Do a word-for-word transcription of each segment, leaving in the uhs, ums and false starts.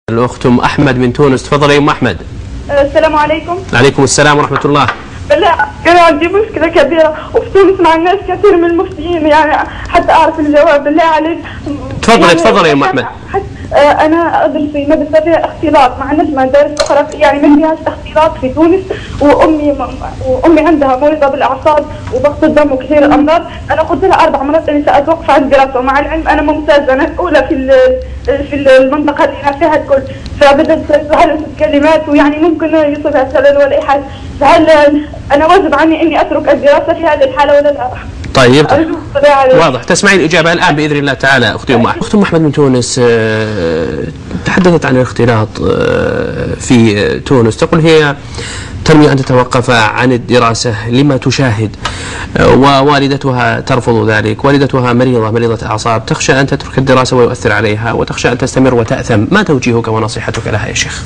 الأخت أم أحمد من تونس. تفضلي يا أم أحمد. السلام عليكم. وعليكم السلام ورحمة الله. بالله كان عندي مشكلة كبيرة وفي تونس مع الناس كثير من المفتيين، يعني حتى أعرف الجواب. بالله عليك تفضلي يعني تفضلي يا أم أحمد. أنا أدرس في مدرسة فيها اختلاط مع ناس مدارس أخرى، يعني ما فيهاش اختلاط في تونس، وأمي وأمي عندها مريضة بالأعصاب وضغط الدم وكثير الأمراض. أنا قلت لها أربع مرات إني سأتوقف عن الدراسة، ومع العلم أنا ممتازة، أنا الأولى في في المنطقة اللي أنا فيها الكل. فبدأت تظهر كلمات ويعني ممكن يصيبها شلل ولا أي حاجة. فهل أنا واجب عني إني أترك الدراسة في هذه الحالة ولا لا؟ طيب واضح. تسمعين الإجابة الآن بإذن الله تعالى أختي أم أحمد. أخت أم أحمد من تونس تحدثت عن الاختلاط في تونس، تقول هي تنوي أن تتوقف عن الدراسة لما تشاهد، ووالدتها ترفض ذلك، والدتها مريضة مريضة أعصاب، تخشى أن تترك الدراسة ويؤثر عليها، وتخشى أن تستمر وتأثم. ما توجيهك ونصيحتك لها يا شيخ؟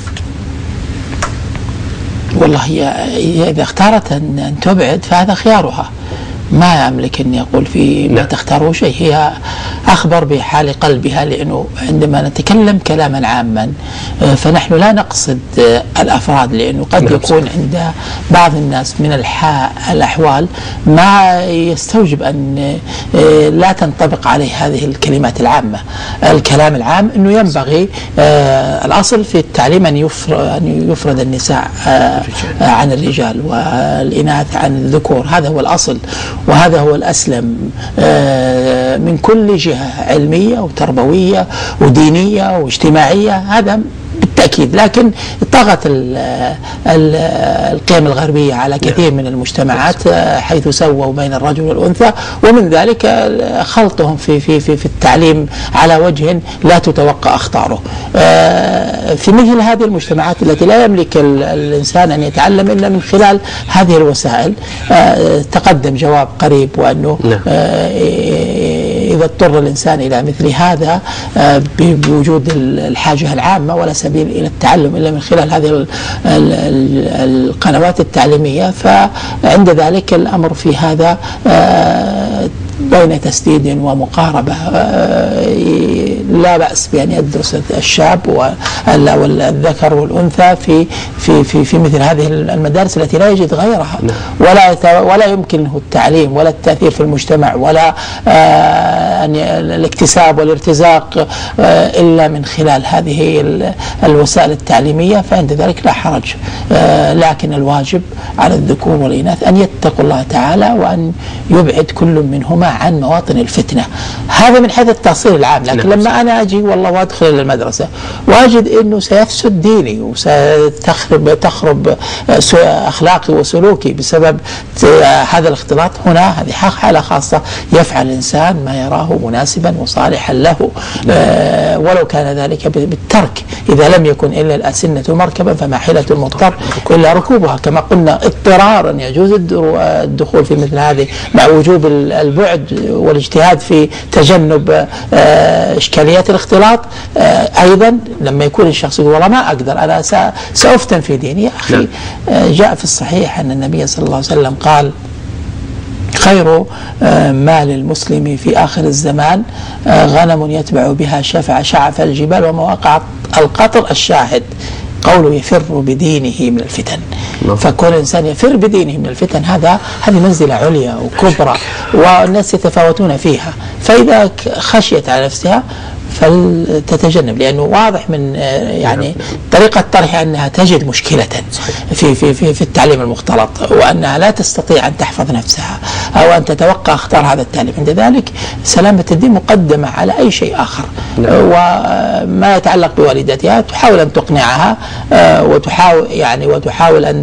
والله هي إذا اختارت أن تبعد فهذا خيارها، ما أملك أن يقول في ما تختاره شيء. هي أخبر بحال قلبها، لأنه عندما نتكلم كلاما عاما فنحن لا نقصد الأفراد، لأنه قد يكون عند بعض الناس من الأحوال ما يستوجب أن لا تنطبق عليه هذه الكلمات العامة. الكلام العام أنه ينبغي الأصل في التعليم أن يفرد النساء عن الرجال والإناث عن الذكور، هذا هو الأصل وهذا هو الأسلم من كل جهة علمية وتربوية ودينية واجتماعية، هذا بالتأكيد. لكن طغت القيم الغربية على كثير من المجتمعات حيث سووا بين الرجل والأنثى، ومن ذلك خلطهم في في في في التعليم على وجه لا تتوقع أخطاره. في مثل هذه المجتمعات التي لا يملك الإنسان أن يتعلم إلا من خلال هذه الوسائل، تقدم جواب قريب، وأنه إذا اضطر الإنسان إلى مثل هذا بوجود الحاجة العامة ولا سبيل إلى التعلم إلا من خلال هذه القنوات التعليمية، فعند ذلك الأمر في هذا بين تسديد ومقاربة. لا بأس بأن يدرس الشاب والذكر والأنثى في في في في مثل هذه المدارس التي لا يجد غيرها، ولا ولا يمكنه التعليم ولا التأثير في المجتمع ولا الاكتساب والارتزاق إلا من خلال هذه الوسائل التعليمية، فعند ذلك لا حرج. لكن الواجب على الذكور والإناث أن يتقوا الله تعالى وأن يبعد كل منهما عن مواطن الفتنة. هذا من حيث التأصيل العام. لكن لما أنا أجي والله وأدخل إلى المدرسة وأجد أنه سيفسد ديني وستخرب تخرب أخلاقي وسلوكي بسبب هذا الاختلاط، هنا هذه حالة خاصة يفعل الإنسان ما يراه مناسبا وصالحا له، ولو كان ذلك بالترك. إذا لم يكن إلا الأسنة مركبا فما حيلة المضطر إلا ركوبها، كما قلنا اضطرارا يجوز الدخول في مثل هذه مع وجوب البعد والاجتهاد في تجنب إشكاليات الاختلاط. أيضا لما يكون الشخص يقول والله ما أقدر أنا سأفتن في ديني، يا أخي جاء في الصحيح أن النبي صلى الله عليه وسلم قال خير مال المسلم في آخر الزمان غنم يتبع بها شفع شعف الجبال ومواقع القطر الشاهد. قوله يفر بدينه من الفتن، فكون الإنسان يفر بدينه من الفتن هذا هذه منزلة عليا وكبرى والناس يتفاوتون فيها. فإذا خشيت على نفسها فلتتجنب، لأنه واضح من يعني طريقة طرحها أنها تجد مشكلة في في في في التعليم المختلط، وأنها لا تستطيع أن تحفظ نفسها أو أن تتوقع اختار هذا التعليم. عند ذلك سلامة الدين مقدمة على أي شيء آخر. وما يتعلق بوالدتها تحاول أن تقنعها وتحاول يعني وتحاول أن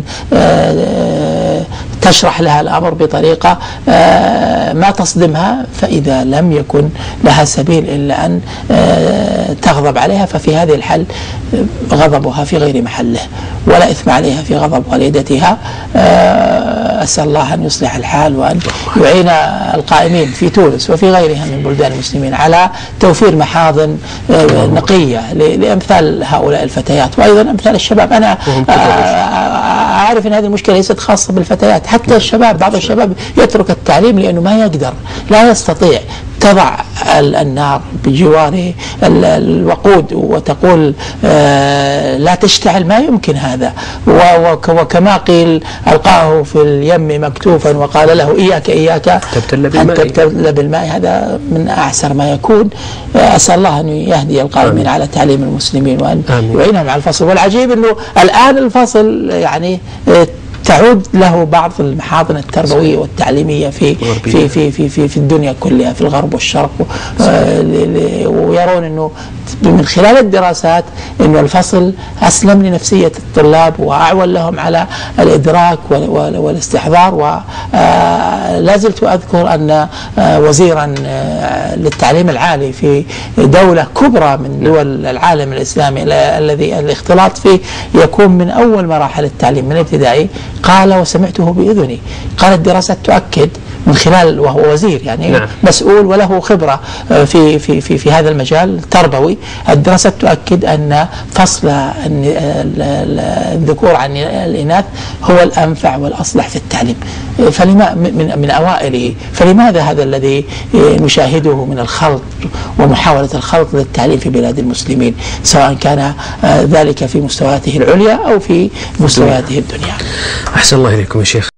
تشرح لها الأمر بطريقة ما تصدمها، فإذا لم يكن لها سبيل إلا أن تغضب عليها ففي هذه الحال غضبها في غير محله، ولا إثم عليها في غضب والدتها. أسأل الله أن يصلح الحال وأن يعين القائمين في تونس وفي غيرها من بلدان المسلمين على توفير محاضن نقية لأمثال هؤلاء الفتيات وأيضا أمثال الشباب. أنا أعرف أن هذه المشكلة ليست خاصة بالفتيات، حتى الشباب، بعض الشباب يترك التعليم لأنه ما يقدر، لا يستطيع. تضع النار بجوار الوقود وتقول لا تشتعل، ما يمكن هذا. وكما قيل ألقاه في اليم مكتوفا وقال له إياك إياك أن تبتل بالماء. هذا من أعسر ما يكون. أسأل الله أن يهدي القائمين على تعليم المسلمين وأن يعينهم على الفصل. والعجيب أنه الآن الفصل يعني تعود له بعض المحاضن التربوية والتعليمية في في في في في, في الدنيا كلها، في الغرب والشرق، ويرون أنه من خلال الدراسات أنه الفصل أسلم لنفسية الطلاب وأعول لهم على الإدراك والاستحضار. ولا زلت أذكر أن وزيرا للتعليم العالي في دولة كبرى من دول العالم الإسلامي الذي الاختلاط فيه يكون من أول مراحل التعليم من الابتدائي قال، وسمعته بإذني، قال الدراسات تؤكد من خلال، وهو وزير يعني نعم. مسؤول وله خبرة في في في في هذا المجال التربوي، الدراسات تؤكد أن فصل الذكور عن الإناث هو الأنفع والأصلح في التعليم. فلما من من أوائله، فلماذا هذا الذي نشاهده من الخلط ومحاولة الخلط للتعليم في بلاد المسلمين، سواء كان ذلك في مستوياته العليا أو في مستوياته الدنيا. أحسن الله إليكم يا شيخ.